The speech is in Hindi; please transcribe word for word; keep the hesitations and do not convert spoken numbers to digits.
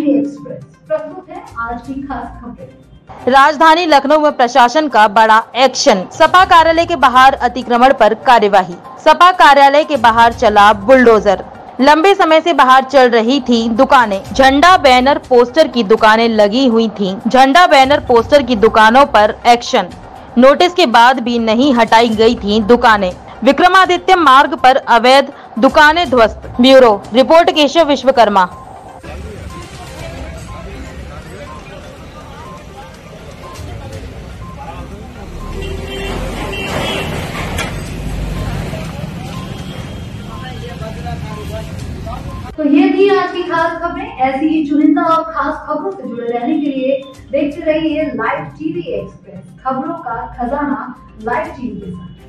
टीवी एक्सप्रेस प्रस्तुत है आज की खास खबरें। राजधानी लखनऊ में प्रशासन का बड़ा एक्शन। सपा कार्यालय के बाहर अतिक्रमण पर कार्यवाही। सपा कार्यालय के बाहर चला बुलडोजर। लंबे समय से बाहर चल रही थी दुकानें। झंडा बैनर पोस्टर की दुकानें लगी हुई थीं। झंडा बैनर पोस्टर की दुकानों पर एक्शन। नोटिस के बाद भी नहीं हटाई गई थीं दुकानें। विक्रमादित्य मार्ग पर अवैध दुकानें ध्वस्त। Bureau report Keshav Vishwakarma. तो ये थी आज की खास खबरें। ऐसी ही चुनिंदा और खास खबरों से जुड़े रहने के लिए देखते रहिए लाइव टीवी एक्सप्रेस, खबरों का खजाना लाइव टीवी के साथ।